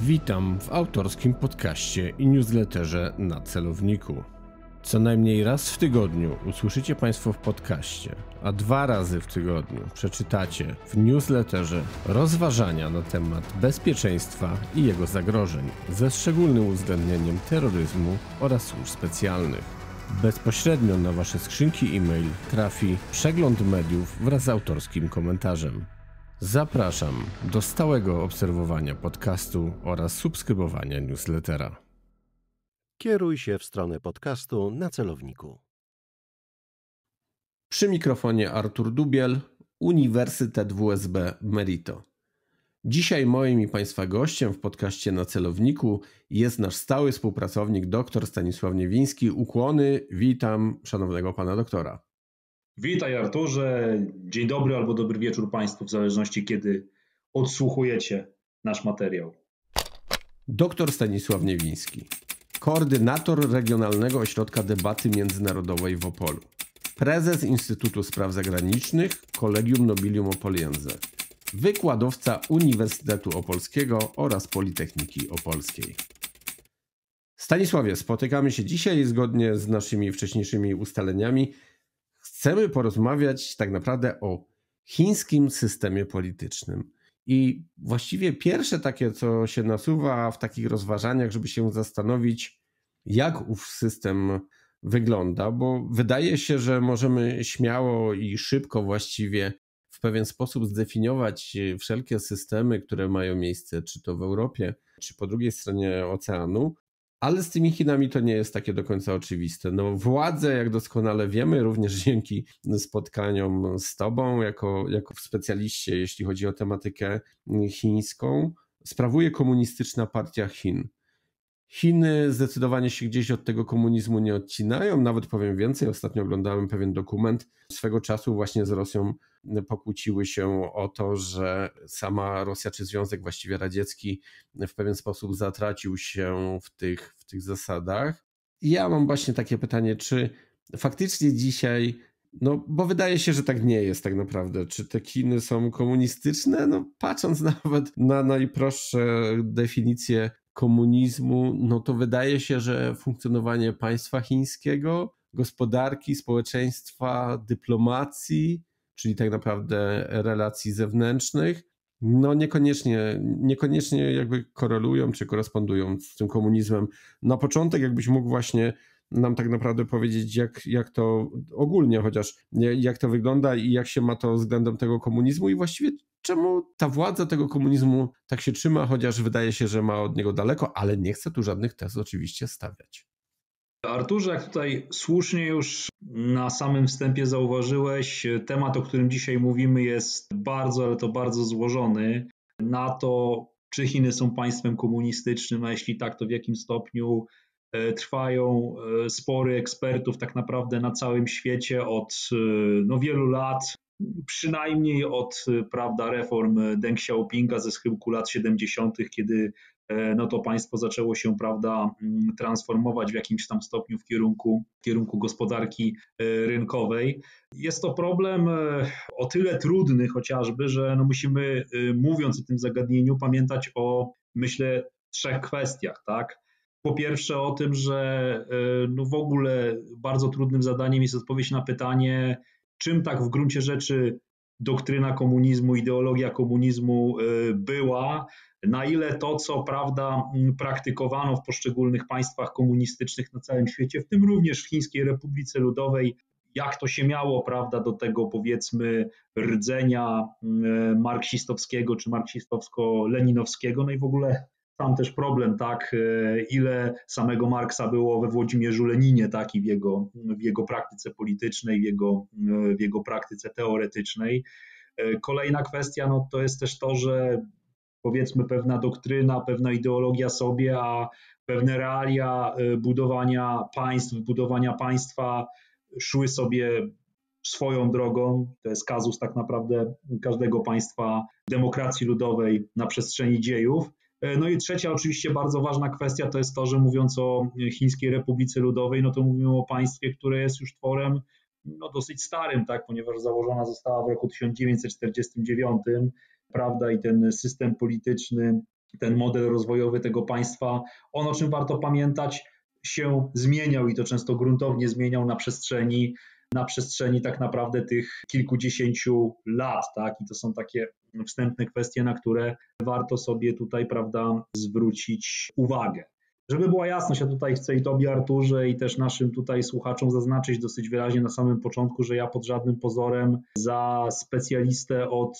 Witam w autorskim podcaście i newsletterze na celowniku. Co najmniej raz w tygodniu usłyszycie Państwo w podcaście, a 2 razy w tygodniu przeczytacie w newsletterze rozważania na temat bezpieczeństwa i jego zagrożeń, ze szczególnym uwzględnieniem terroryzmu oraz służb specjalnych. Bezpośrednio na Wasze skrzynki e-mail trafi przegląd mediów wraz z autorskim komentarzem. Zapraszam do stałego obserwowania podcastu oraz subskrybowania newslettera. Kieruj się w stronę podcastu na celowniku. Przy mikrofonie Artur Dubiel, Uniwersytet WSB Merito. Dzisiaj moim i Państwa gościem w podcaście na celowniku jest nasz stały współpracownik dr Stanisław Niewiński. Ukłony, witam szanownego pana doktora. Witaj Arturze, dzień dobry albo dobry wieczór Państwu, w zależności kiedy odsłuchujecie nasz materiał. Dr Stanisław Niewiński, koordynator Regionalnego Ośrodka Debaty Międzynarodowej w Opolu, prezes Instytutu Spraw Zagranicznych Collegium Nobilium Opoliense, wykładowca Uniwersytetu Opolskiego oraz Politechniki Opolskiej. Stanisławie, spotykamy się dzisiaj zgodnie z naszymi wcześniejszymi ustaleniami. Chcemy porozmawiać tak naprawdę o chińskim systemie politycznym. I właściwie pierwsze takie, co się nasuwa w takich rozważaniach, żeby się zastanowić, jak ów system wygląda, bo wydaje się, że możemy śmiało i szybko właściwie w pewien sposób zdefiniować wszelkie systemy, które mają miejsce, czy to w Europie, czy po drugiej stronie oceanu. Ale z tymi Chinami to nie jest takie do końca oczywiste. Władzę, jak doskonale wiemy, również dzięki spotkaniom z Tobą, jako specjaliście, jeśli chodzi o tematykę chińską, sprawuje Komunistyczna Partia Chin. Chiny zdecydowanie się gdzieś od tego komunizmu nie odcinają, nawet powiem więcej, ostatnio oglądałem pewien dokument, swego czasu właśnie z Rosją pokłóciły się o to, że sama Rosja czy Związek właściwie Radziecki w pewien sposób zatracił się w tych zasadach. I ja mam właśnie takie pytanie, czy faktycznie dzisiaj, bo wydaje się, że tak nie jest tak naprawdę, czy te Chiny są komunistyczne? Patrząc nawet na najprostsze definicje komunizmu, to wydaje się, że funkcjonowanie państwa chińskiego, gospodarki, społeczeństwa, dyplomacji, czyli tak naprawdę relacji zewnętrznych, niekoniecznie jakby korelują czy korespondują z tym komunizmem. Na początek jakbyś mógł właśnie nam tak naprawdę powiedzieć, jak to ogólnie chociaż, jak to wygląda i jak się ma to względem tego komunizmu i właściwie czemu ta władza tego komunizmu tak się trzyma, chociaż wydaje się, że ma od niego daleko, ale nie chcę tu żadnych tez oczywiście stawiać. Arturze, jak tutaj słusznie już na samym wstępie zauważyłeś, temat, o którym dzisiaj mówimy, jest bardzo, ale to bardzo złożony. Na to, czy Chiny są państwem komunistycznym, a jeśli tak, to w jakim stopniu, trwają spory ekspertów tak naprawdę na całym świecie od wielu lat, przynajmniej od reform Deng Xiaopinga ze schyłku lat 70., kiedy to państwo zaczęło się transformować w jakimś tam stopniu w kierunku gospodarki rynkowej. Jest to problem o tyle trudny chociażby, że musimy, mówiąc o tym zagadnieniu, pamiętać o, myślę, 3 kwestiach, tak? Po pierwsze o tym, że w ogóle bardzo trudnym zadaniem jest odpowiedź na pytanie, czym tak w gruncie rzeczy doktryna komunizmu, ideologia komunizmu była, na ile to, co prawda praktykowano w poszczególnych państwach komunistycznych na całym świecie, w tym również w Chińskiej Republice Ludowej, jak to się miało, do tego, powiedzmy, rdzenia marksistowskiego czy marksistowsko-leninowskiego, i w ogóle tam też problem, tak, ile samego Marksa było we Włodzimierzu Leninie, tak, i w jego praktyce politycznej, w jego praktyce teoretycznej. Kolejna kwestia, to jest też to, że powiedzmy pewna doktryna, pewna ideologia sobie, a pewne realia budowania państwa szły sobie swoją drogą. To jest kazus tak naprawdę każdego państwa demokracji ludowej na przestrzeni dziejów. I trzecia oczywiście bardzo ważna kwestia to jest to, że mówiąc o Chińskiej Republice Ludowej, to mówimy o państwie, które jest już tworem dosyć starym, tak, ponieważ założona została w roku 1949, i ten system polityczny ten model rozwojowy tego państwa, on, o czym warto pamiętać, się zmieniał i to często gruntownie zmieniał na przestrzeni tak naprawdę tych kilkudziesięciu lat, tak? I to są takie wstępne kwestie, na które warto sobie tutaj, prawda, zwrócić uwagę. Żeby była jasność, ja tutaj chcę i Tobie, Arturze, i też naszym tutaj słuchaczom zaznaczyć dosyć wyraźnie na samym początku, że ja pod żadnym pozorem za specjalistę od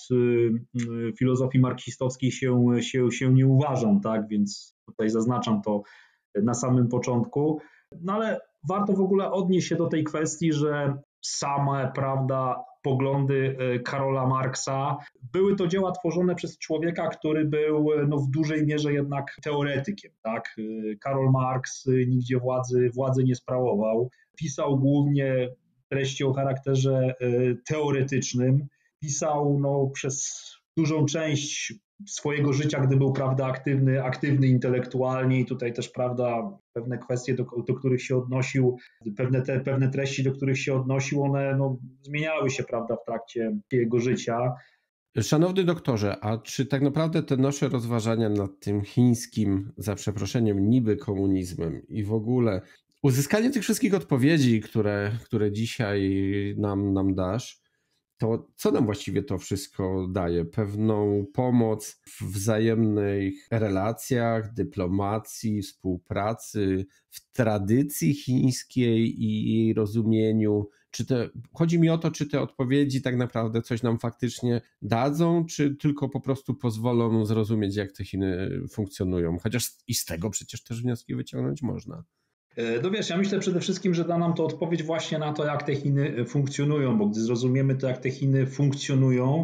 filozofii marksistowskiej się nie uważam, tak? Więc tutaj zaznaczam to na samym początku. No ale warto w ogóle odnieść się do tej kwestii, że same, prawda, poglądy Karola Marksa były to dzieła tworzone przez człowieka, który był w dużej mierze jednak teoretykiem. Tak? Karol Marx nigdzie władzy nie sprawował. Pisał głównie treści o charakterze teoretycznym. Pisał przez dużą część swojego życia, gdy był, prawda, aktywny intelektualnie i tutaj też, prawda, pewne kwestie, do których się odnosił, pewne treści, do których się odnosił, one zmieniały się, prawda, w trakcie jego życia. Szanowny doktorze, a czy tak naprawdę te nasze rozważania nad tym chińskim, za przeproszeniem, niby komunizmem i w ogóle uzyskanie tych wszystkich odpowiedzi, które dzisiaj nam dasz, to co nam właściwie to wszystko daje? Pewną pomoc w wzajemnych relacjach, dyplomacji, współpracy, w tradycji chińskiej i jej rozumieniu? Chodzi mi o to, czy te odpowiedzi tak naprawdę coś nam faktycznie dadzą, czy tylko po prostu pozwolą zrozumieć, jak te Chiny funkcjonują? Chociaż i z tego przecież też wnioski wyciągnąć można. No wiesz, ja myślę przede wszystkim, że da nam to odpowiedź właśnie na to, jak te Chiny funkcjonują, bo gdy zrozumiemy to, jak te Chiny funkcjonują,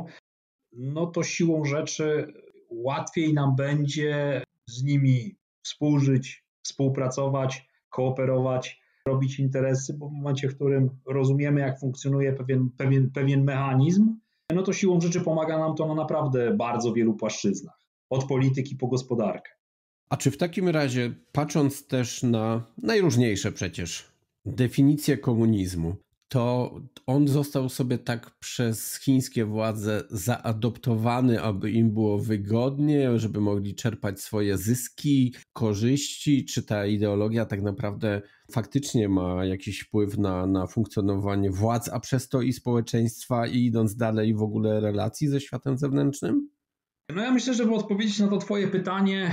no to siłą rzeczy łatwiej nam będzie z nimi współżyć, współpracować, kooperować, robić interesy, bo w momencie, w którym rozumiemy, jak funkcjonuje pewien mechanizm, no to siłą rzeczy pomaga nam to na naprawdę bardzo wielu płaszczyznach, od polityki po gospodarkę. A czy w takim razie, patrząc też na najróżniejsze przecież definicje komunizmu, to on został sobie tak przez chińskie władze zaadoptowany, aby im było wygodnie, żeby mogli czerpać swoje zyski, korzyści? Czy ta ideologia tak naprawdę faktycznie ma jakiś wpływ na funkcjonowanie władz, a przez to i społeczeństwa, i idąc dalej w ogóle relacji ze światem zewnętrznym? No ja myślę, żeby odpowiedzieć na to twoje pytanie,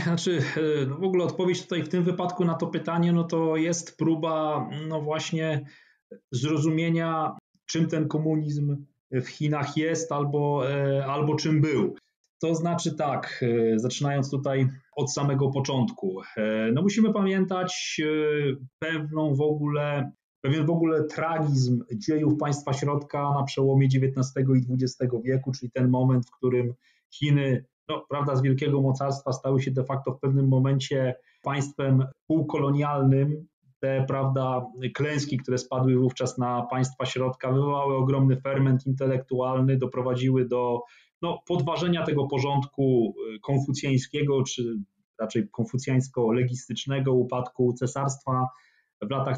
w ogóle odpowiedź tutaj w tym wypadku na to pytanie, no to jest próba właśnie zrozumienia, czym ten komunizm w Chinach jest albo czym był. To znaczy tak, zaczynając tutaj od samego początku, no musimy pamiętać pewien w ogóle tragizm dziejów państwa środka na przełomie XIX i XX wieku, czyli ten moment, w którym Chiny, prawda, z wielkiego mocarstwa stały się de facto w pewnym momencie państwem półkolonialnym. Te, prawda, klęski, które spadły wówczas na państwa środka, wywołały ogromny ferment intelektualny, doprowadziły do podważenia tego porządku konfucjańskiego, czy raczej konfucjańsko-legistycznego, upadku cesarstwa w latach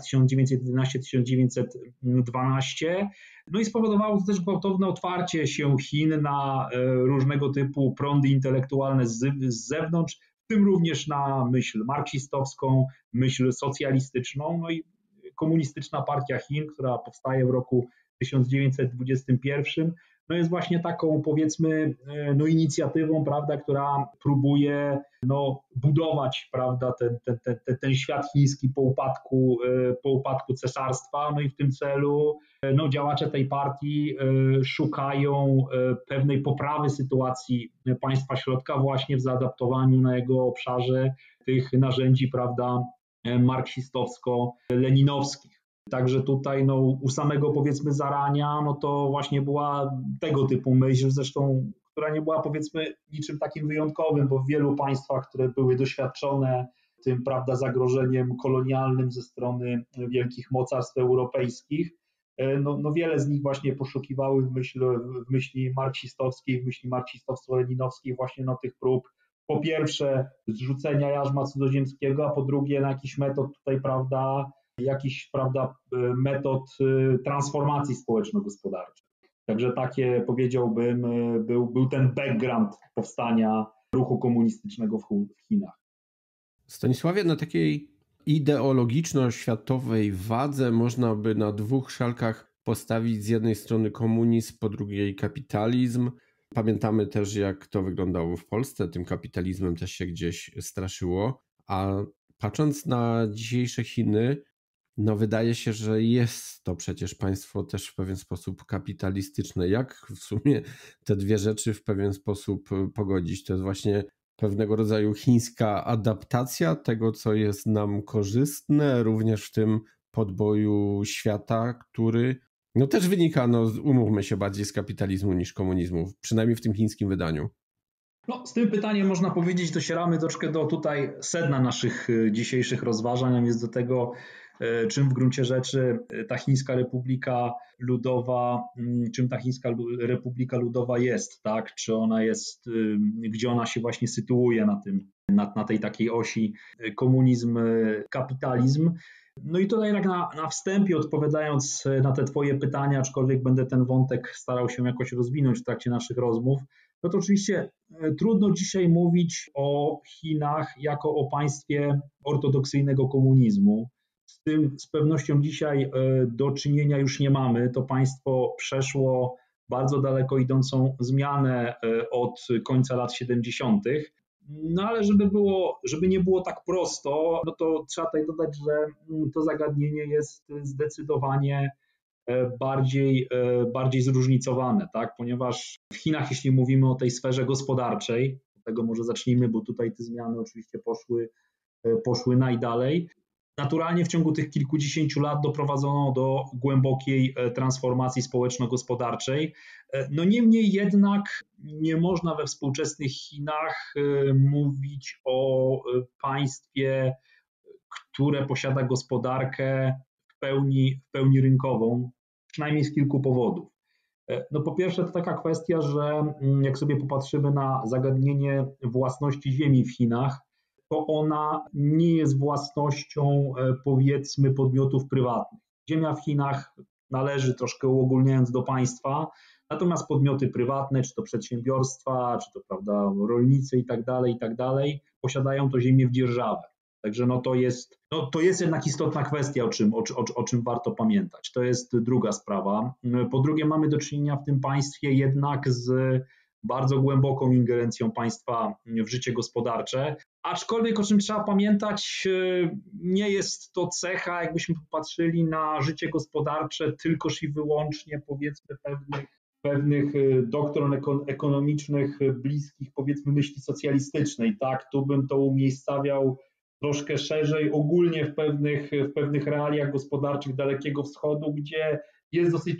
1911-1912. No i spowodowało to też gwałtowne otwarcie się Chin na różnego typu prądy intelektualne z zewnątrz, w tym również na myśl marksistowską, myśl socjalistyczną. No i Komunistyczna Partia Chin, która powstaje w roku 1921, jest właśnie taką, powiedzmy, inicjatywą, prawda, która próbuje budować, prawda, ten świat chiński po upadku cesarstwa. No i w tym celu działacze tej partii szukają pewnej poprawy sytuacji państwa środka właśnie w zaadaptowaniu na jego obszarze tych narzędzi, prawda, marksistowsko-leninowskich. Także tutaj u samego, powiedzmy, zarania, to właśnie była tego typu myśl, zresztą, która nie była, powiedzmy, niczym takim wyjątkowym, bo w wielu państwach, które były doświadczone tym, prawda, zagrożeniem kolonialnym ze strony wielkich mocarstw europejskich, wiele z nich właśnie poszukiwały w myśli marksistowskiej, w myśli marksistowsko-leninowskiej właśnie tych prób, po pierwsze zrzucenia jarzma cudzoziemskiego, a po drugie jakichś metod tutaj, prawda, metod transformacji społeczno-gospodarczej. Także takie, powiedziałbym, był ten background powstania ruchu komunistycznego w Chinach. Stanisławie, na takiej ideologiczno-światowej wadze można by na dwóch szalkach postawić z jednej strony komunizm, po drugiej kapitalizm. Pamiętamy też, jak to wyglądało w Polsce, tym kapitalizmem też się gdzieś straszyło, a patrząc na dzisiejsze Chiny, no wydaje się, że jest to przecież państwo też w pewien sposób kapitalistyczne. Jak w sumie te dwie rzeczy w pewien sposób pogodzić? To jest właśnie pewnego rodzaju chińska adaptacja tego, co jest nam korzystne, również w tym podboju świata, który no też wynika, no umówmy się, bardziej z kapitalizmu niż komunizmu, przynajmniej w tym chińskim wydaniu. No, z tym pytaniem można powiedzieć, docieramy troszkę do tutaj sedna naszych dzisiejszych rozważań, a więc do tego, czym w gruncie rzeczy ta Chińska Republika Ludowa, czym ta Chińska Republika Ludowa jest, tak? Czy ona jest, gdzie ona się właśnie sytuuje na tej takiej osi komunizm, kapitalizm. No i tutaj tak na wstępie, odpowiadając na te twoje pytania, aczkolwiek będę ten wątek starał się jakoś rozwinąć w trakcie naszych rozmów, no to oczywiście trudno dzisiaj mówić o Chinach jako o państwie ortodoksyjnego komunizmu. Z tym z pewnością dzisiaj do czynienia już nie mamy. To państwo przeszło bardzo daleko idącą zmianę od końca lat 70. No ale żeby nie było tak prosto, no to trzeba tutaj dodać, że to zagadnienie jest zdecydowanie bardziej zróżnicowane, tak? Ponieważ w Chinach, jeśli mówimy o tej sferze gospodarczej, od tego może zacznijmy, bo tutaj te zmiany oczywiście poszły najdalej. Naturalnie w ciągu tych kilkudziesięciu lat doprowadzono do głębokiej transformacji społeczno-gospodarczej. No niemniej jednak nie można we współczesnych Chinach mówić o państwie, które posiada gospodarkę w pełni rynkową, przynajmniej z kilku powodów. No po pierwsze to taka kwestia, że jak sobie popatrzymy na zagadnienie własności ziemi w Chinach, to ona nie jest własnością, powiedzmy, podmiotów prywatnych. Ziemia w Chinach należy, troszkę uogólniając, do państwa, natomiast podmioty prywatne, czy to przedsiębiorstwa, czy to, prawda, rolnicy i tak dalej, posiadają to ziemię w dzierżawę. Także to jest jednak istotna kwestia, o czym warto pamiętać. To jest druga sprawa. Po drugie, mamy do czynienia w tym państwie jednak z bardzo głęboką ingerencją państwa w życie gospodarcze, aczkolwiek o czym trzeba pamiętać, nie jest to cecha, jakbyśmy popatrzyli na życie gospodarcze tylkoż i wyłącznie, powiedzmy, pewnych doktryn ekonomicznych bliskich, powiedzmy, myśli socjalistycznej. Tak, tu bym to umiejscawiał troszkę szerzej, ogólnie w pewnych realiach gospodarczych Dalekiego Wschodu, gdzie jest dosyć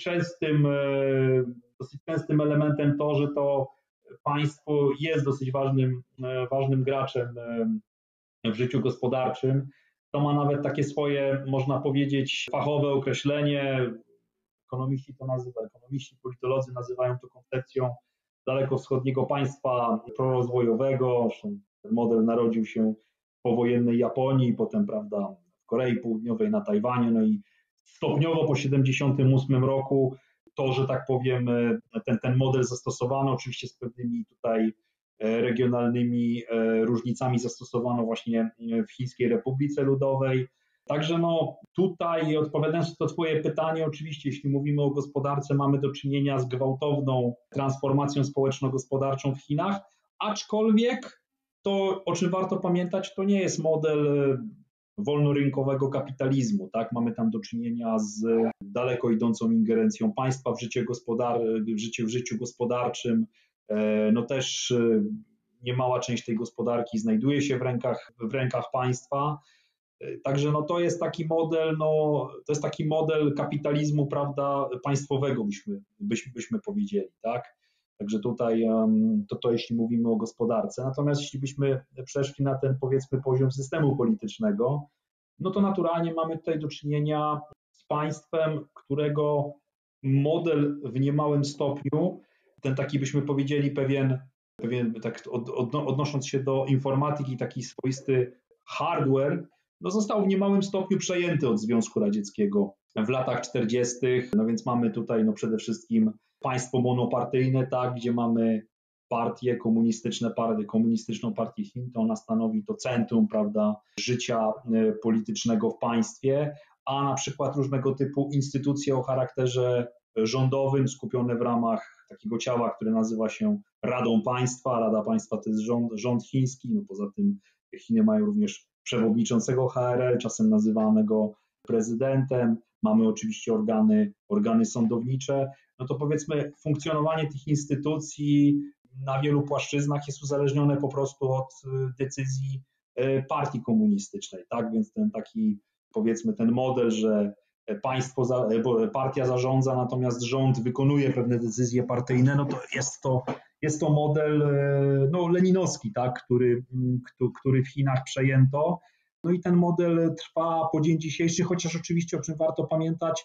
częstym elementem to, że to państwo jest dosyć ważnym graczem w życiu gospodarczym. To ma nawet takie swoje, można powiedzieć, fachowe określenie. Ekonomiści, politolodzy nazywają to koncepcją dalekowschodniego państwa prorozwojowego. Ten model narodził się w powojennej Japonii, potem, prawda, w Korei Południowej, na Tajwanie, no i stopniowo po 1978 roku to, że tak powiem, ten model zastosowano, oczywiście z pewnymi tutaj regionalnymi różnicami, zastosowano właśnie w Chińskiej Republice Ludowej. Także no tutaj, odpowiadając na to twoje pytanie, oczywiście jeśli mówimy o gospodarce, mamy do czynienia z gwałtowną transformacją społeczno-gospodarczą w Chinach, aczkolwiek to, o czym warto pamiętać, to nie jest model wolnorynkowego kapitalizmu, tak? Mamy tam do czynienia z daleko idącą ingerencją państwa w życiu gospodarczym. No też niemała część tej gospodarki znajduje się w rękach państwa. Także no to jest taki model kapitalizmu, prawda, państwowego, byśmy powiedzieli, tak? Także tutaj to jeśli mówimy o gospodarce. Natomiast jeśli byśmy przeszli na ten, powiedzmy, poziom systemu politycznego, no to naturalnie mamy tutaj do czynienia z państwem, którego model w niemałym stopniu, ten taki, byśmy powiedzieli, pewien tak odnosząc się do informatyki, taki swoisty hardware, no został w niemałym stopniu przejęty od Związku Radzieckiego w latach 40. No więc mamy tutaj przede wszystkim państwo monopartyjne, tak, gdzie mamy komunistyczną partię Chin, to ona stanowi to centrum, prawda, życia politycznego w państwie, a na przykład różnego typu instytucje o charakterze rządowym, skupione w ramach takiego ciała, które nazywa się Radą Państwa. Rada Państwa to jest rząd chiński, no poza tym Chiny mają również przewodniczącego HRL, czasem nazywanego prezydentem, mamy oczywiście organy sądownicze, no to powiedzmy funkcjonowanie tych instytucji na wielu płaszczyznach jest uzależnione po prostu od decyzji partii komunistycznej, tak, więc ten taki powiedzmy ten model, że partia zarządza, natomiast rząd wykonuje pewne decyzje partyjne, no to jest to model no, leninowski, tak, który w Chinach przejęto. No i ten model trwa po dzień dzisiejszy, chociaż oczywiście, o czym warto pamiętać,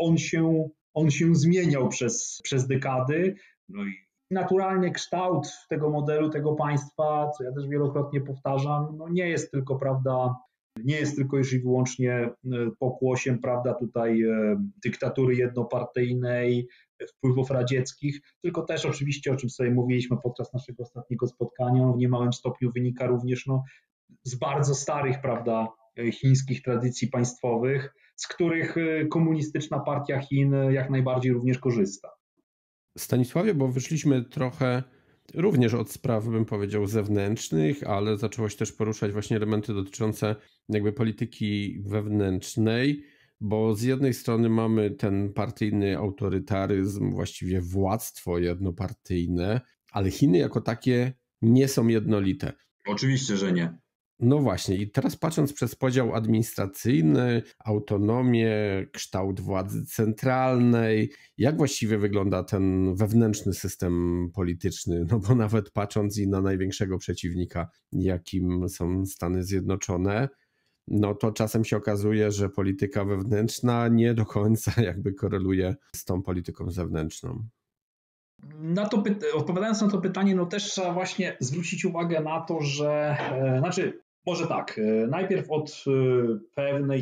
on się zmieniał przez dekady. No i naturalnie kształt tego modelu, tego państwa, co ja też wielokrotnie powtarzam, no nie jest tylko, prawda, nie jest tylko już i wyłącznie pokłosiem, prawda, tutaj dyktatury jednopartyjnej, wpływów radzieckich, tylko też oczywiście, o czym sobie mówiliśmy podczas naszego ostatniego spotkania, w niemałym stopniu wynika również z bardzo starych, prawda, chińskich tradycji państwowych, z których komunistyczna partia Chin jak najbardziej również korzysta. Stanisławie, bo wyszliśmy trochę również od spraw, bym powiedział, zewnętrznych, ale zaczęło się też poruszać właśnie elementy dotyczące jakby polityki wewnętrznej, bo z jednej strony mamy ten partyjny autorytaryzm, właściwie władztwo jednopartyjne, ale Chiny jako takie nie są jednolite. Oczywiście, że nie. No właśnie, i teraz patrząc przez podział administracyjny, autonomię, kształt władzy centralnej, jak właściwie wygląda ten wewnętrzny system polityczny? No bo nawet patrząc i na największego przeciwnika, jakim są Stany Zjednoczone, no to czasem się okazuje, że polityka wewnętrzna nie do końca jakby koreluje z tą polityką zewnętrzną. Odpowiadając na to pytanie, no też trzeba właśnie zwrócić uwagę na to, że, może tak, najpierw od pewnej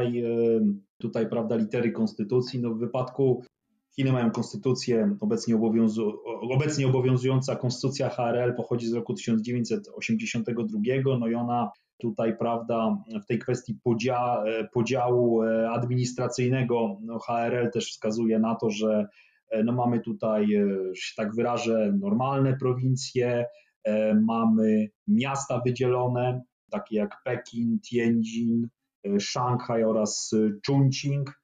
tutaj prawda, litery konstytucji, no w wypadku Chiny mają konstytucję, obecnie obowiązująca konstytucja HRL pochodzi z roku 1982, no i ona tutaj, prawda, w tej kwestii podziału administracyjnego, no HRL też wskazuje na to, że no mamy tutaj, że się tak wyrażę, normalne prowincje, mamy miasta wydzielone, takie jak Pekin, Tianjin, Szanghaj oraz Chongqing.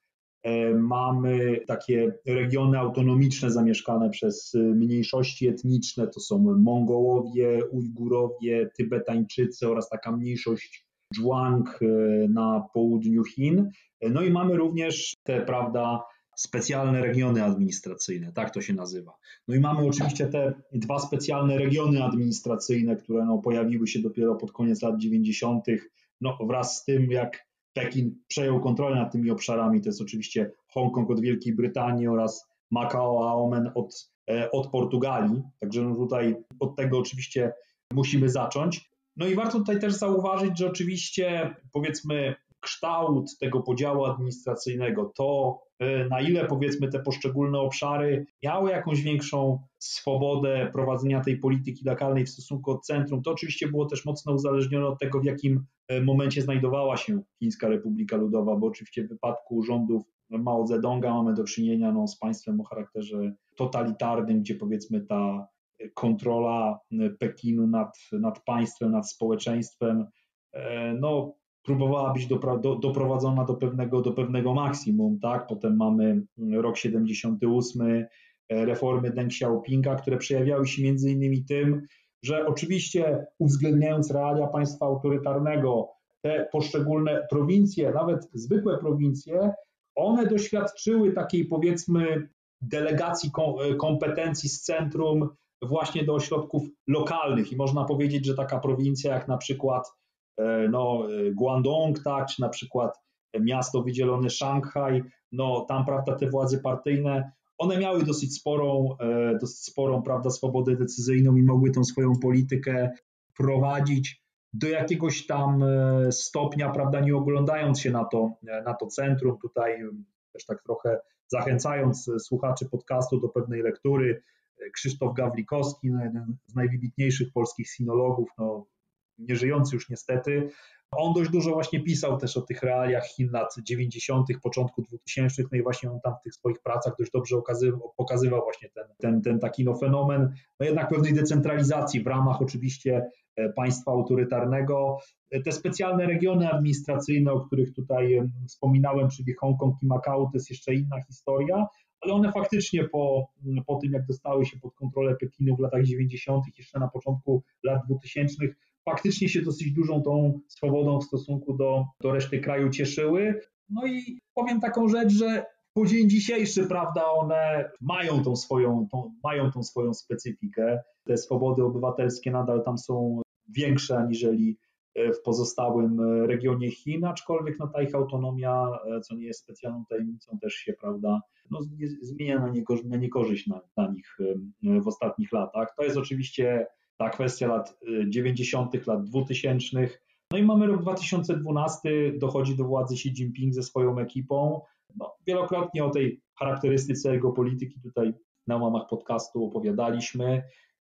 Mamy takie regiony autonomiczne zamieszkane przez mniejszości etniczne, to są Mongołowie, Ujgurowie, Tybetańczycy oraz taka mniejszość Zhuang na południu Chin. No i mamy również te, prawda, specjalne regiony administracyjne, tak to się nazywa. No i mamy oczywiście te dwa specjalne regiony administracyjne, które pojawiły się dopiero pod koniec lat 90. Wraz z tym, jak Pekin przejął kontrolę nad tymi obszarami, to jest oczywiście Hongkong od Wielkiej Brytanii oraz Macao, Omen od Portugalii. Także tutaj od tego oczywiście musimy zacząć. No i warto tutaj też zauważyć, że oczywiście powiedzmy kształt tego podziału administracyjnego, to na ile powiedzmy te poszczególne obszary miały jakąś większą swobodę prowadzenia tej polityki lokalnej w stosunku do centrum, to oczywiście było też mocno uzależnione od tego, w jakim momencie znajdowała się Chińska Republika Ludowa, bo oczywiście w wypadku rządów Mao Zedonga mamy do czynienia z państwem o charakterze totalitarnym, gdzie powiedzmy ta kontrola Pekinu nad państwem, nad społeczeństwem, próbowała być doprowadzona do pewnego maksimum, tak? Potem mamy rok 78, reformy Deng Xiaopinga, które przejawiały się między innymi tym, że oczywiście uwzględniając realia państwa autorytarnego, te poszczególne prowincje, nawet zwykłe prowincje, one doświadczyły takiej powiedzmy delegacji kompetencji z centrum właśnie do ośrodków lokalnych i można powiedzieć, że taka prowincja jak na przykład Guangdong, tak, czy na przykład miasto wydzielone Szanghaj, tam, prawda, te władze partyjne, one miały dosyć sporą, prawda, swobodę decyzyjną i mogły tą swoją politykę prowadzić do jakiegoś tam stopnia, prawda, nie oglądając się na to centrum. Tutaj też tak trochę zachęcając słuchaczy podcastu do pewnej lektury, Krzysztof Gawlikowski, jeden z najwybitniejszych polskich sinologów, nieżyjący już niestety. On dość dużo właśnie pisał też o tych realiach Chin lat 90., początku 2000, no i właśnie on tam w tych swoich pracach dość dobrze pokazywał właśnie ten taki fenomen, jednak pewnej decentralizacji w ramach oczywiście państwa autorytarnego. Te specjalne regiony administracyjne, o których tutaj wspominałem, czyli Hongkong i Makao, to jest jeszcze inna historia, ale one faktycznie po tym, jak dostały się pod kontrolę Pekinu w latach 90., jeszcze na początku lat 2000, faktycznie się dosyć dużą tą swobodą w stosunku do reszty kraju cieszyły. No i powiem taką rzecz, że po dzień dzisiejszy, prawda, one mają tą swoją specyfikę. Te swobody obywatelskie nadal tam są większe aniżeli w pozostałym regionie Chin, aczkolwiek ta ich autonomia, co nie jest specjalną tajemnicą, też się, prawda, zmienia na niekorzyść dla nich w ostatnich latach. To jest oczywiście ta kwestia lat 90., lat 2000. No i mamy rok 2012, dochodzi do władzy Xi Jinping ze swoją ekipą. Wielokrotnie o tej charakterystyce jego polityki tutaj na łamach podcastu opowiadaliśmy.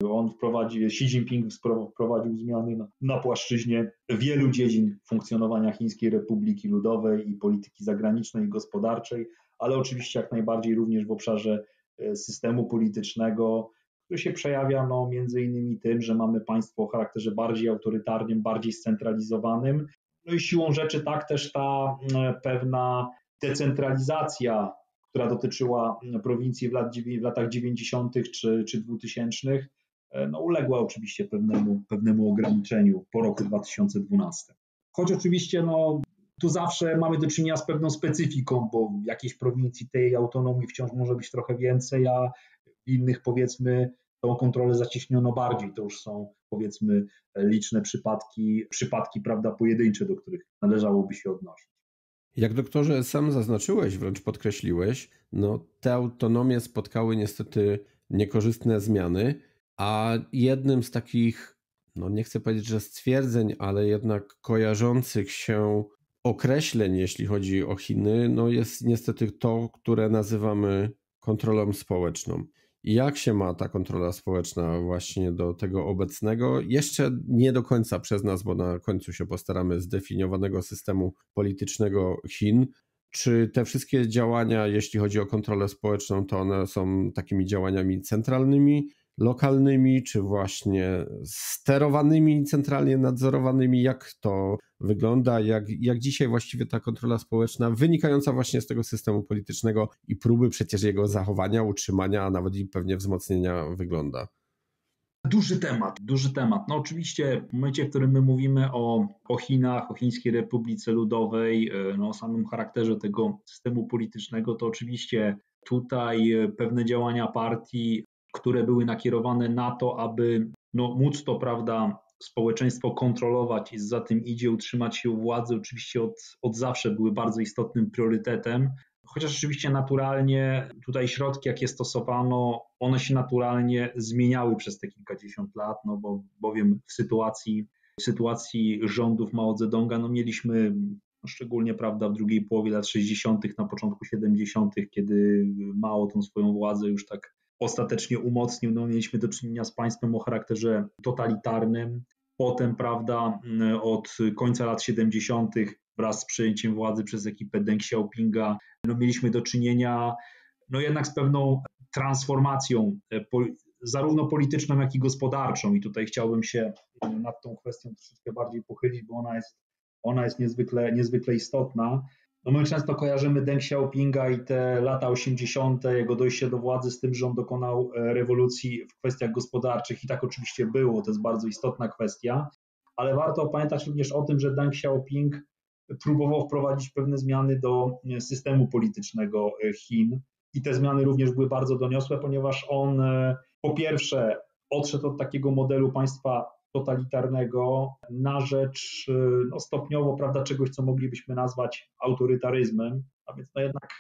Xi Jinping wprowadził zmiany na płaszczyźnie wielu dziedzin funkcjonowania Chińskiej Republiki Ludowej i polityki zagranicznej i gospodarczej, ale oczywiście jak najbardziej również w obszarze systemu politycznego, który się przejawia między innymi tym, że mamy państwo o charakterze bardziej autorytarnym, bardziej scentralizowanym. No i siłą rzeczy tak też ta pewna decentralizacja, która dotyczyła prowincji w latach 90. czy 2000, uległa oczywiście pewnemu ograniczeniu po roku 2012. Choć oczywiście tu zawsze mamy do czynienia z pewną specyfiką, bo w jakiejś prowincji tej autonomii wciąż może być trochę więcej, a w innych powiedzmy tą kontrolę zacieśniono bardziej. To już są powiedzmy liczne przypadki prawda, pojedyncze, do których należałoby się odnosić. Jak doktorze sam zaznaczyłeś, wręcz podkreśliłeś, te autonomie spotkały niestety niekorzystne zmiany, a jednym z takich, nie chcę powiedzieć, że stwierdzeń, ale jednak kojarzących się określeń, jeśli chodzi o Chiny, jest niestety to, które nazywamy kontrolą społeczną. Jak się ma ta kontrola społeczna właśnie do tego obecnego? Jeszcze nie do końca przez nas, bo na końcu się postaramy, zdefiniowanego systemu politycznego Chin. Czy te wszystkie działania, jeśli chodzi o kontrolę społeczną, to one są takimi działaniami centralnymi, lokalnymi, czy właśnie sterowanymi, centralnie nadzorowanymi? Jak to wygląda? Jak dzisiaj właściwie ta kontrola społeczna wynikająca właśnie z tego systemu politycznego i próby przecież jego zachowania, utrzymania, a nawet i pewnie wzmocnienia wygląda? Duży temat. Oczywiście w momencie, w którym my mówimy o Chinach, o Chińskiej Republice Ludowej, o samym charakterze tego systemu politycznego, to oczywiście tutaj pewne działania partii, które były nakierowane na to, aby móc to, prawda, społeczeństwo kontrolować i za tym idzie utrzymać się u władzy, oczywiście od zawsze były bardzo istotnym priorytetem. Chociaż oczywiście naturalnie tutaj środki, jakie stosowano, one się naturalnie zmieniały przez te kilkadziesiąt lat, bowiem w sytuacji rządów Mao Zedonga mieliśmy szczególnie, prawda, w drugiej połowie lat 60., na początku 70., kiedy Mao tą swoją władzę już tak ostatecznie umocnił, mieliśmy do czynienia z państwem o charakterze totalitarnym. Potem, prawda, od końca lat 70. wraz z przejęciem władzy przez ekipę Deng Xiaopinga, mieliśmy do czynienia jednak z pewną transformacją zarówno polityczną, jak i gospodarczą. I tutaj chciałbym się nad tą kwestią troszeczkę bardziej pochylić, bo ona jest niezwykle istotna. My często kojarzymy Deng Xiaopinga i te lata 80., jego dojście do władzy z tym, że on dokonał rewolucji w kwestiach gospodarczych i tak oczywiście było, to jest bardzo istotna kwestia, ale warto pamiętać również o tym, że Deng Xiaoping próbował wprowadzić pewne zmiany do systemu politycznego Chin i te zmiany również były bardzo doniosłe, ponieważ on po pierwsze odszedł od takiego modelu państwa totalitarnego na rzecz stopniowo, prawda, czegoś, co moglibyśmy nazwać autorytaryzmem, a więc jednak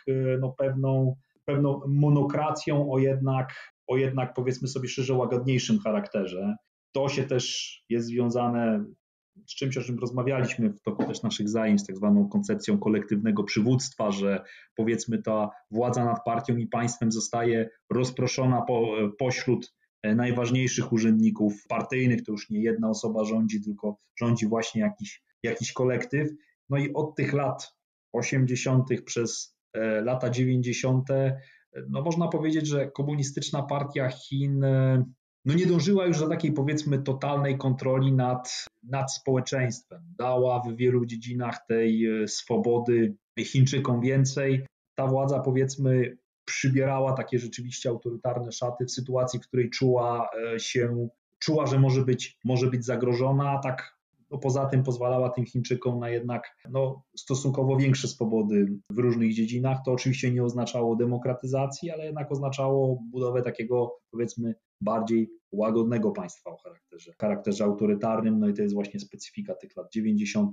pewną monokracją o jednak powiedzmy sobie szczerze łagodniejszym charakterze. To się też jest związane z czymś, o czym rozmawialiśmy w toku też naszych zajęć, z tak zwaną koncepcją kolektywnego przywództwa, że powiedzmy ta władza nad partią i państwem zostaje rozproszona pośród najważniejszych urzędników partyjnych, to już nie jedna osoba rządzi, tylko rządzi właśnie jakiś kolektyw. No i od tych lat 80. przez lata 90. no można powiedzieć, że komunistyczna partia Chin no nie dążyła już do takiej powiedzmy totalnej kontroli nad społeczeństwem. Dała w wielu dziedzinach tej swobody Chińczykom więcej. Ta władza powiedzmy przybierała takie rzeczywiście autorytarne szaty w sytuacji, w której czuła, że może być zagrożona, a tak no poza tym pozwalała tym Chińczykom na jednak stosunkowo większe swobody w różnych dziedzinach. To oczywiście nie oznaczało demokratyzacji, ale jednak oznaczało budowę takiego powiedzmy bardziej łagodnego państwa o charakterze autorytarnym. No i to jest właśnie specyfika tych lat 90.,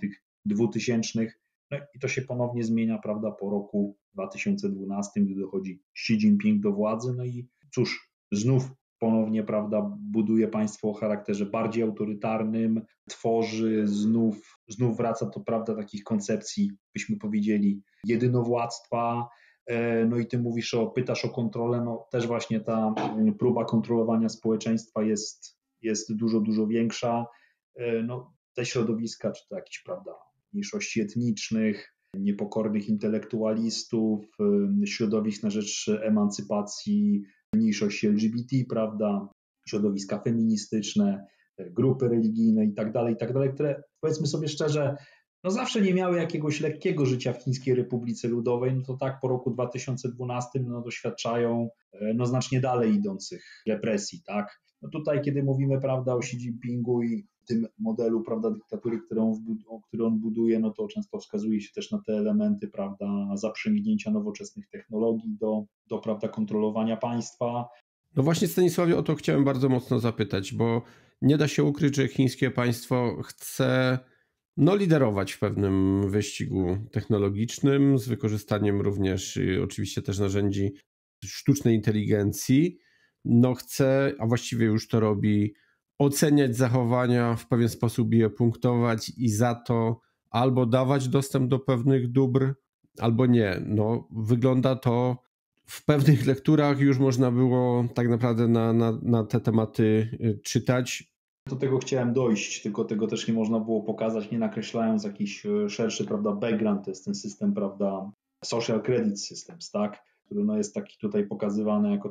2000. No i to się ponownie zmienia, prawda, po roku 2012, gdy dochodzi Xi Jinping do władzy. No i cóż, znów ponownie, prawda, buduje państwo o charakterze bardziej autorytarnym, tworzy, znów wraca to, prawda, takich koncepcji, byśmy powiedzieli, jedynowładztwa. No i ty pytasz o kontrolę, no też właśnie ta próba kontrolowania społeczeństwa jest dużo, dużo większa. No te środowiska, czy to jakieś, prawda, mniejszości etnicznych, niepokornych intelektualistów, środowisk na rzecz emancypacji mniejszości LGBT, prawda, środowiska feministyczne, grupy religijne i tak dalej, które powiedzmy sobie szczerze, no zawsze nie miały jakiegoś lekkiego życia w Chińskiej Republice Ludowej, no to tak po roku 2012 no doświadczają no znacznie dalej idących represji, tak. No tutaj, kiedy mówimy, prawda, o Xi Jinpingu i tym modelu, prawda, dyktatury, który on buduje, no to często wskazuje się też na te elementy, prawda, zaprzęgnięcia nowoczesnych technologii do prawda, kontrolowania państwa. No właśnie, Stanisławie, o to chciałem bardzo mocno zapytać, bo nie da się ukryć, że chińskie państwo chce liderować w pewnym wyścigu technologicznym z wykorzystaniem również oczywiście też narzędzi sztucznej inteligencji. No chce, a właściwie już to robi, oceniać zachowania, w pewien sposób je punktować i za to albo dawać dostęp do pewnych dóbr, albo nie. No wygląda to, w pewnych lekturach już można było tak naprawdę na te tematy czytać. Do tego chciałem dojść, tylko tego też nie można było pokazać, nie nakreślając jakiś szerszy, prawda, background. To jest ten system, prawda, social credit systems, tak, który no jest taki tutaj pokazywany jako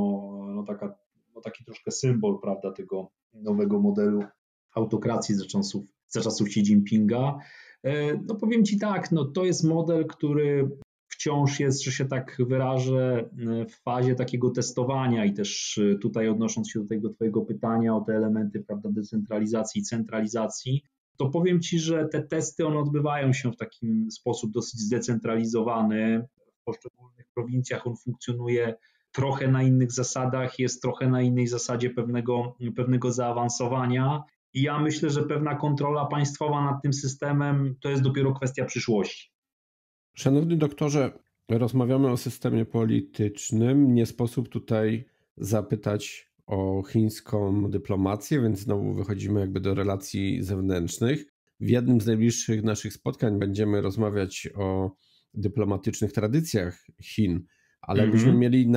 taki troszkę symbol, prawda, tego nowego modelu autokracji za czasów Xi Jinpinga. No powiem Ci tak, no to jest model, który wciąż jest, że się tak wyrażę, w fazie takiego testowania i też tutaj odnosząc się do tego Twojego pytania o te elementy, prawda, decentralizacji i centralizacji, to powiem Ci, że te testy one odbywają się w takim sposób dosyć zdecentralizowany. W poszczególnych prowincjach on funkcjonuje trochę na innych zasadach, jest trochę na innej zasadzie pewnego zaawansowania. I ja myślę, że pewna kontrola państwowa nad tym systemem to jest dopiero kwestia przyszłości. Szanowny doktorze, rozmawiamy o systemie politycznym. Nie sposób tutaj zapytać o chińską dyplomację, więc znowu wychodzimy jakby do relacji zewnętrznych. W jednym z najbliższych naszych spotkań będziemy rozmawiać o dyplomatycznych tradycjach Chin, ale jakbyśmy mieli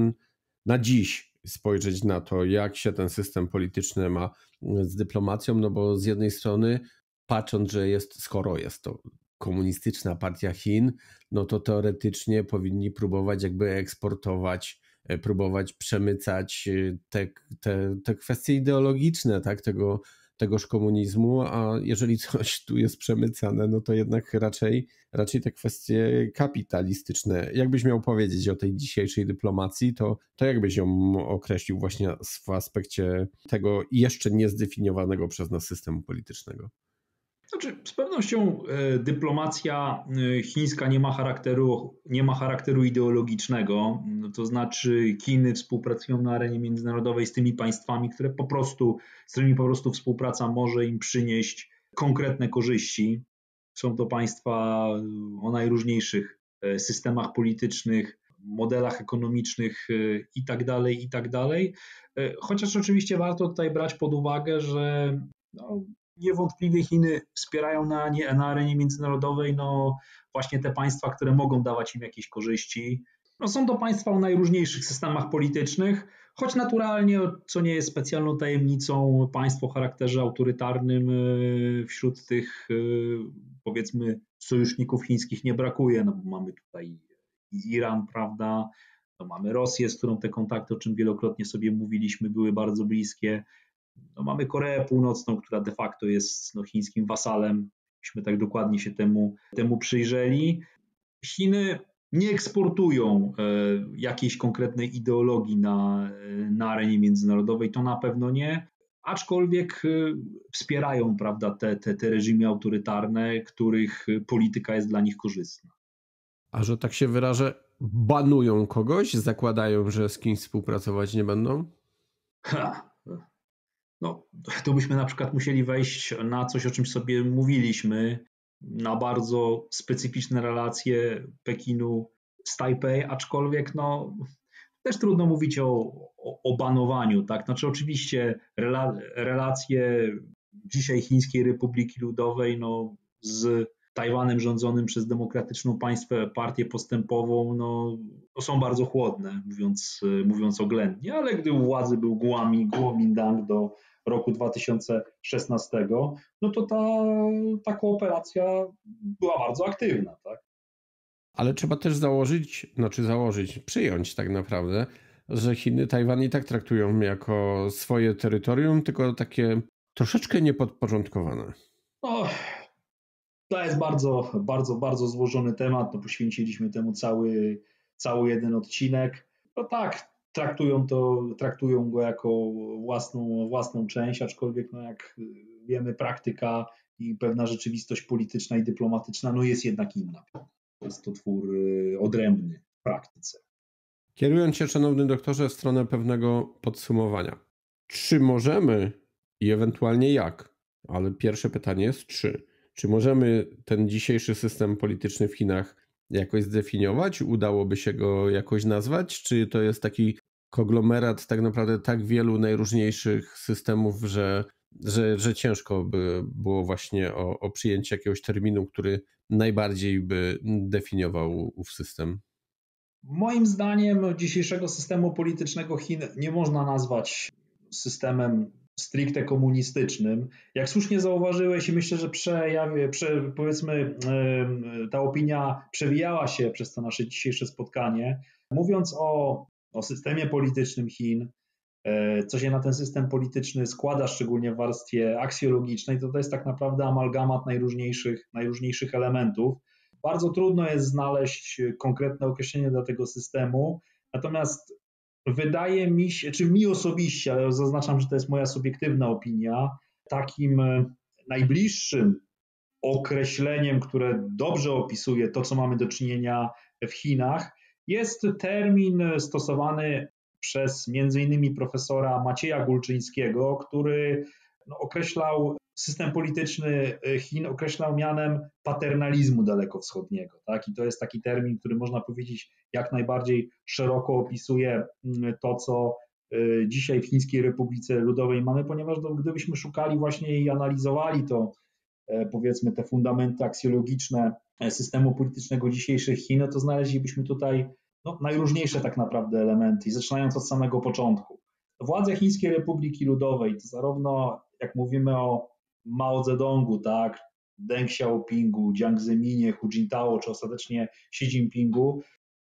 na dziś spojrzeć na to, jak się ten system polityczny ma z dyplomacją, no bo z jednej strony patrząc, że skoro jest to komunistyczna partia Chin, no to teoretycznie powinni próbować jakby eksportować, próbować przemycać te kwestie ideologiczne, tak, tegoż komunizmu, a jeżeli coś tu jest przemycane, no to jednak raczej te kwestie kapitalistyczne. Jakbyś miał powiedzieć o tej dzisiejszej dyplomacji, to jakbyś ją określił właśnie w aspekcie tego jeszcze niezdefiniowanego przez nas systemu politycznego? Znaczy, z pewnością dyplomacja chińska nie ma charakteru ideologicznego, to znaczy Chiny współpracują na arenie międzynarodowej z tymi państwami, z którymi po prostu współpraca może im przynieść konkretne korzyści. Są to państwa o najróżniejszych systemach politycznych, modelach ekonomicznych i tak dalej. Chociaż oczywiście warto tutaj brać pod uwagę, że Niewątpliwie Chiny wspierają na arenie międzynarodowej właśnie te państwa, które mogą dawać im jakieś korzyści. Są to państwa o najróżniejszych systemach politycznych, choć naturalnie, co nie jest specjalną tajemnicą, państwo o charakterze autorytarnym wśród tych, powiedzmy, sojuszników chińskich nie brakuje, bo mamy tutaj Iran, prawda, mamy Rosję, z którą te kontakty, o czym wielokrotnie sobie mówiliśmy, były bardzo bliskie. Mamy Koreę Północną, która de facto jest chińskim wasalem, byśmy tak dokładnie się temu przyjrzeli. Chiny nie eksportują jakiejś konkretnej ideologii na arenie międzynarodowej, to na pewno nie, aczkolwiek wspierają, prawda, te reżimy autorytarne, których polityka jest dla nich korzystna. A że tak się wyrażę, banują kogoś, zakładają, że z kimś współpracować nie będą? Tu byśmy na przykład musieli wejść na coś, o czym sobie mówiliśmy, na bardzo specyficzne relacje Pekinu z Tajpej, aczkolwiek też trudno mówić o banowaniu, tak? Znaczy oczywiście relacje dzisiaj Chińskiej Republiki Ludowej z Tajwanem rządzonym przez demokratyczną partię postępową są bardzo chłodne, mówiąc oględnie, ale gdy u władzy był Kuomintang do roku 2016, to ta kooperacja była bardzo aktywna, tak? Ale trzeba też przyjąć tak naprawdę, że Chiny Tajwan i tak traktują jako swoje terytorium, tylko takie troszeczkę niepodporządkowane. To jest bardzo, bardzo, bardzo złożony temat. Poświęciliśmy temu cały jeden odcinek. Tak, traktują go jako własną część, aczkolwiek jak wiemy, praktyka i pewna rzeczywistość polityczna i dyplomatyczna jest jednak inna. Jest to twór odrębny w praktyce. Kierując się, szanowny doktorze, w stronę pewnego podsumowania. Czy możemy i ewentualnie jak? Ale pierwsze pytanie jest czy możemy ten dzisiejszy system polityczny w Chinach jakoś zdefiniować? Udałoby się go jakoś nazwać? Czy to jest taki konglomerat tak naprawdę tak wielu najróżniejszych systemów, że ciężko by było właśnie o przyjęcie jakiegoś terminu, który najbardziej by definiował ów system? Moim zdaniem dzisiejszego systemu politycznego Chin nie można nazwać systemem stricte komunistycznym. Jak słusznie zauważyłeś i myślę, że powiedzmy ta opinia przewijała się przez to nasze dzisiejsze spotkanie, mówiąc o systemie politycznym Chin, co się na ten system polityczny składa, szczególnie w warstwie aksjologicznej, to jest tak naprawdę amalgamat najróżniejszych elementów. Bardzo trudno jest znaleźć konkretne określenie dla tego systemu, natomiast wydaje mi się, czy mi osobiście, ale zaznaczam, że to jest moja subiektywna opinia, takim najbliższym określeniem, które dobrze opisuje to, co mamy do czynienia w Chinach, jest termin stosowany przez m.in. profesora Macieja Gulczyńskiego, który określał system polityczny Chin, określał mianem paternalizmu dalekowschodniego. Tak? I to jest taki termin, który można powiedzieć jak najbardziej szeroko opisuje to, co dzisiaj w Chińskiej Republice Ludowej mamy, ponieważ gdybyśmy szukali właśnie i analizowali to, powiedzmy te fundamenty aksjologiczne systemu politycznego dzisiejszych Chin, to znaleźlibyśmy tutaj najróżniejsze tak naprawdę elementy, i zaczynając od samego początku. Władze Chińskiej Republiki Ludowej, to zarówno jak mówimy o Mao Zedongu, tak, Deng Xiaopingu, Jiang Zeminie, Hu Jintao, czy ostatecznie Xi Jinpingu,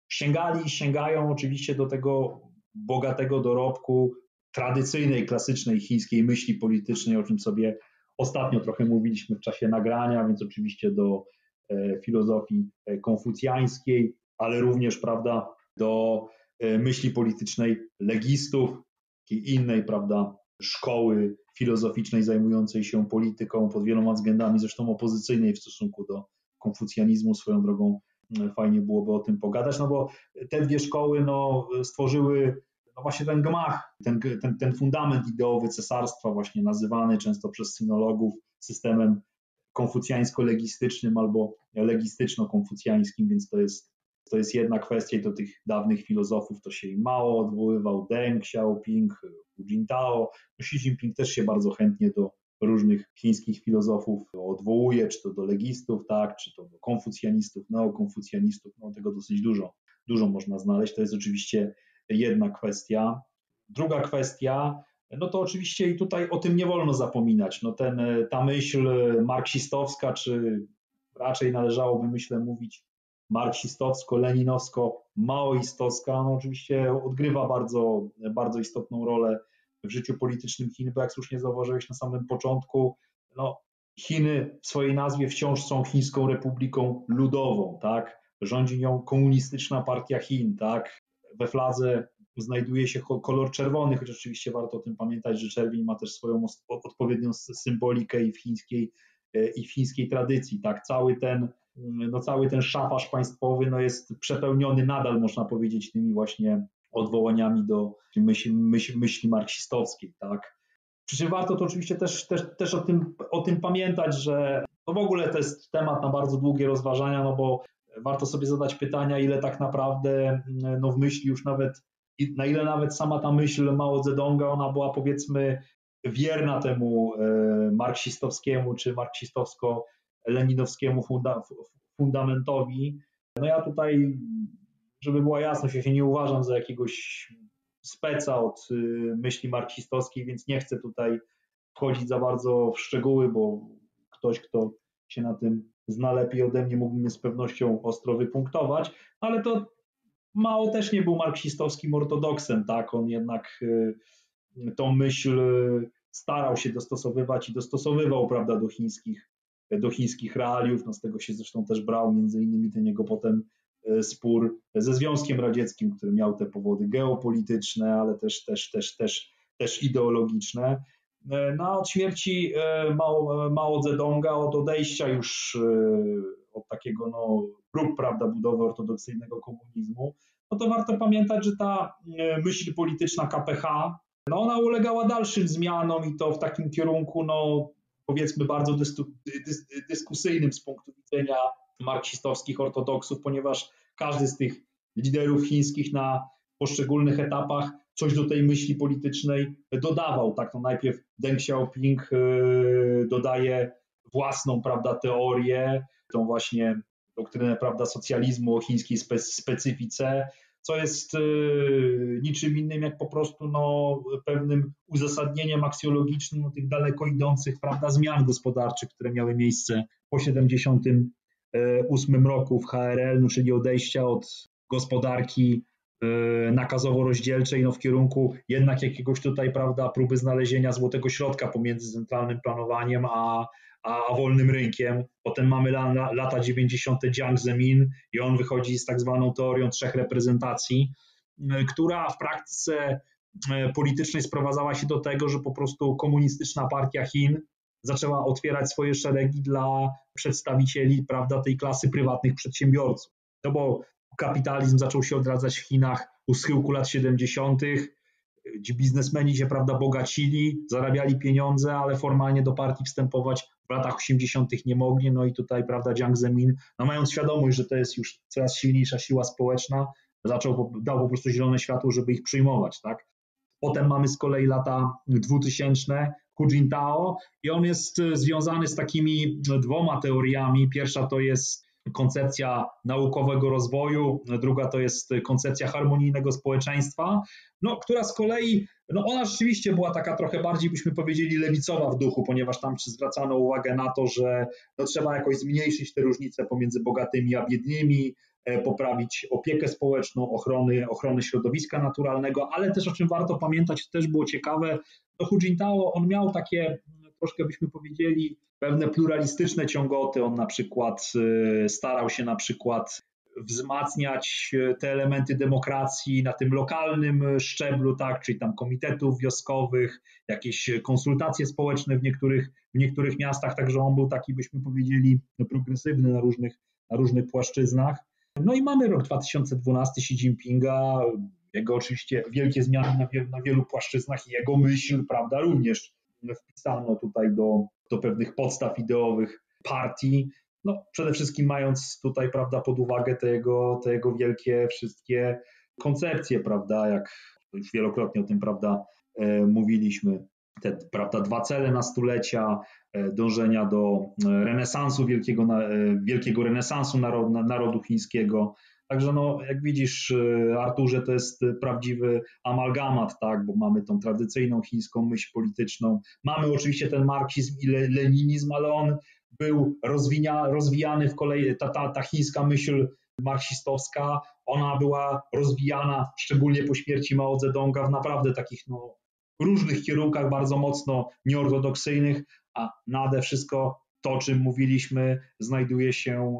sięgają oczywiście do tego bogatego dorobku tradycyjnej, klasycznej chińskiej myśli politycznej, o czym sobie ostatnio trochę mówiliśmy w czasie nagrania, więc oczywiście do filozofii konfucjańskiej, ale również, prawda, do myśli politycznej legistów, takiej innej, prawda, szkoły filozoficznej zajmującej się polityką pod wieloma względami, zresztą opozycyjnej w stosunku do konfucjanizmu. Swoją drogą fajnie byłoby o tym pogadać, bo te dwie szkoły stworzyły właśnie ten gmach, ten fundament ideowy cesarstwa, właśnie nazywany często przez sinologów systemem konfucjańsko-legistycznym albo legistyczno-konfucjańskim, więc to jest jedna kwestia i do tych dawnych filozofów to się i Mao odwoływał, Deng Xiaoping, Hu Jintao, Xi Jinping też się bardzo chętnie do różnych chińskich filozofów odwołuje, czy to do legistów, tak, czy to do konfucjanistów, neokonfucjanistów, no tego dosyć dużo można znaleźć. To jest oczywiście jedna kwestia. Druga kwestia, no to oczywiście i tutaj o tym nie wolno zapominać. No ta myśl marksistowska, czy raczej należałoby, myślę, mówić marksistowsko-leninowsko-maoistowska, no oczywiście odgrywa bardzo, bardzo istotną rolę w życiu politycznym Chin, bo jak słusznie zauważyłeś na samym początku, no Chiny w swojej nazwie wciąż są Chińską Republiką Ludową, tak? Rządzi nią Komunistyczna Partia Chin, tak? We fladze znajduje się kolor czerwony, choć oczywiście warto o tym pamiętać, że czerwień ma też swoją odpowiednią symbolikę i w chińskiej tradycji, tak? Cały ten szafarz państwowy no jest przepełniony nadal, można powiedzieć, tymi właśnie odwołaniami do myśli marksistowskiej, tak? Przy czym warto to oczywiście też o tym pamiętać, że no w ogóle to jest temat na bardzo długie rozważania, no bo warto sobie zadać pytania, ile tak naprawdę no w myśli już na ile nawet sama ta myśl Mao Zedonga, ona była powiedzmy wierna temu marksistowskiemu czy marksistowsko-leninowskiemu fundamentowi. No ja tutaj, żeby była jasność, ja się nie uważam za jakiegoś speca od myśli marksistowskiej, więc nie chcę tutaj wchodzić za bardzo w szczegóły, bo ktoś, kto się na tym zna lepiej ode mnie, mógłby mnie z pewnością ostro wypunktować, ale to Mao też nie był marksistowskim ortodoksem, tak? On jednak tą myśl starał się dostosowywać i dostosowywał, prawda, do chińskich realiów. No z tego się zresztą też brał między innymi ten jego potem spór ze Związkiem Radzieckim, który miał te powody geopolityczne, ale też ideologiczne. No a od śmierci Mao Zedonga, od odejścia już od takiego prób, prawda, budowy ortodoksyjnego komunizmu, no to warto pamiętać, że ta myśl polityczna KPH, no ona ulegała dalszym zmianom i to w takim kierunku, no powiedzmy bardzo dyskusyjnym z punktu widzenia marksistowskich ortodoksów, ponieważ każdy z tych liderów chińskich na poszczególnych etapach coś do tej myśli politycznej dodawał. Tak, no najpierw Deng Xiaoping dodaje własną, prawda, teorię, tą właśnie doktrynę, prawda, socjalizmu o chińskiej specyfice, co jest niczym innym jak po prostu pewnym uzasadnieniem aksjologicznym tych daleko idących, prawda, zmian gospodarczych, które miały miejsce po 1978 roku w HRL, czyli odejścia od gospodarki nakazowo-rozdzielczej w kierunku jednak jakiegoś tutaj, prawda, próby znalezienia złotego środka pomiędzy centralnym planowaniem a wolnym rynkiem. Potem mamy lata 90. Jiang Zemin i on wychodzi z tak zwaną teorią 3 reprezentacji, która w praktyce politycznej sprowadzała się do tego, że po prostu Komunistyczna Partia Chin zaczęła otwierać swoje szeregi dla przedstawicieli, prawda, tej klasy prywatnych przedsiębiorców. No bo kapitalizm zaczął się odradzać w Chinach u schyłku lat 70. Ci biznesmeni się, prawda, bogacili, zarabiali pieniądze, ale formalnie do partii wstępować w latach 80. nie mogli. No i tutaj, prawda, Jiang Zemin, mając świadomość, że to jest już coraz silniejsza siła społeczna, dał po prostu zielone światło, żeby ich przyjmować, tak? Potem mamy z kolei lata 2000, Hu Jintao i on jest związany z takimi 2 teoriami. Pierwsza to jest koncepcja naukowego rozwoju, druga to jest koncepcja harmonijnego społeczeństwa, która z kolei, ona rzeczywiście była taka trochę bardziej, byśmy powiedzieli, lewicowa w duchu, ponieważ tam zwracano uwagę na to, że trzeba jakoś zmniejszyć te różnice pomiędzy bogatymi a biednymi, poprawić opiekę społeczną, ochrony środowiska naturalnego, ale też o czym warto pamiętać, to też było ciekawe, Hu Jintao, on miał takie troszkę, byśmy powiedzieli, pewne pluralistyczne ciągoty. On na przykład starał się wzmacniać te elementy demokracji na tym lokalnym szczeblu, tak, czyli tam komitetów wioskowych, jakieś konsultacje społeczne w niektórych miastach, także on był taki, byśmy powiedzieli, progresywny na różnych płaszczyznach. No i mamy rok 2012 Xi Jinpinga, jego oczywiście wielkie zmiany na wielu płaszczyznach i jego myśl, prawda, również wpisano tutaj do pewnych podstaw ideowych partii. Przede wszystkim mając tutaj, prawda, pod uwagę te jego wielkie wszystkie koncepcje, prawda, jak już wielokrotnie o tym, prawda, mówiliśmy. te, prawda, 2 cele na stulecia, dążenia do renesansu, wielkiego renesansu narodu chińskiego. Także no, jak widzisz, Arturze, to jest prawdziwy amalgamat, tak, bo mamy tą tradycyjną chińską myśl polityczną, mamy oczywiście ten marksizm i leninizm, ale on był rozwijany w kolei, ta chińska myśl marksistowska, ona była rozwijana szczególnie po śmierci Mao Zedonga w naprawdę takich różnych kierunkach, bardzo mocno nieortodoksyjnych, a nade wszystko to, o czym mówiliśmy, znajduje się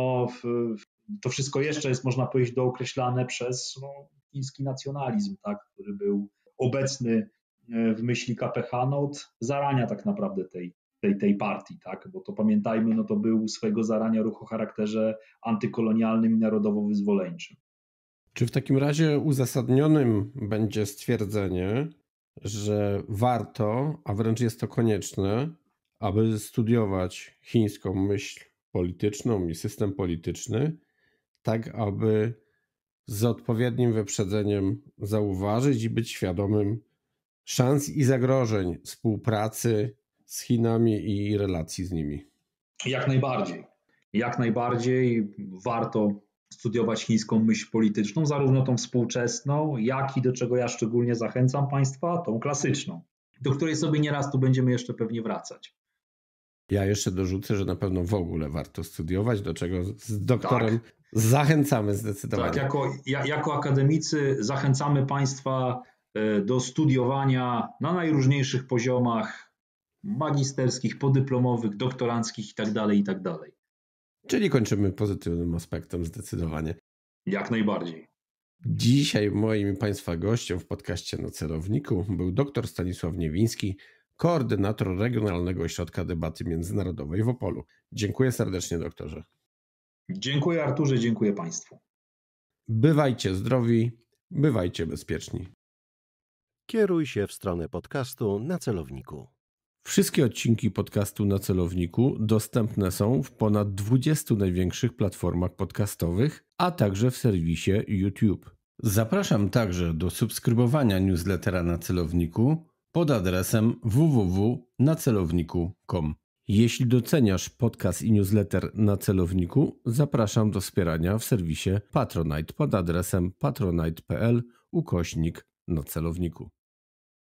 to wszystko jeszcze jest, można powiedzieć, dookreślane przez chiński nacjonalizm, tak, który był obecny w myśli KPH od zarania tak naprawdę tej partii, tak, bo to pamiętajmy, to był swego zarania ruch o charakterze antykolonialnym i narodowo-wyzwoleńczym. Czy w takim razie uzasadnionym będzie stwierdzenie, że warto, a wręcz jest to konieczne, aby studiować chińską myśl polityczną i system polityczny, tak aby z odpowiednim wyprzedzeniem zauważyć i być świadomym szans i zagrożeń współpracy z Chinami i relacji z nimi? Jak najbardziej. Jak najbardziej warto studiować chińską myśl polityczną, zarówno tą współczesną, jak i, do czego ja szczególnie zachęcam Państwa, tą klasyczną, do której sobie nieraz tu będziemy jeszcze pewnie wracać. Ja jeszcze dorzucę, że na pewno w ogóle warto studiować, do czego z doktorem zachęcamy zdecydowanie. Tak, jako akademicy zachęcamy Państwa do studiowania na najróżniejszych poziomach magisterskich, podyplomowych, doktoranckich itd., itd. Czyli kończymy pozytywnym aspektem zdecydowanie. Jak najbardziej. Dzisiaj moim i Państwa gościem w podcaście Na Celowniku był dr Stanisław Niewiński, koordynator Regionalnego Ośrodka Debaty Międzynarodowej w Opolu. Dziękuję serdecznie, doktorze. Dziękuję, Arturze, dziękuję Państwu. Bywajcie zdrowi, bywajcie bezpieczni. Kieruj się w stronę podcastu Na Celowniku. Wszystkie odcinki podcastu Na Celowniku dostępne są w ponad 20 największych platformach podcastowych, a także w serwisie YouTube. Zapraszam także do subskrybowania newslettera Na Celowniku pod adresem www.nacelowniku.com. Jeśli doceniasz podcast i newsletter Na Celowniku, zapraszam do wspierania w serwisie Patronite pod adresem patronite.pl/Na Celowniku.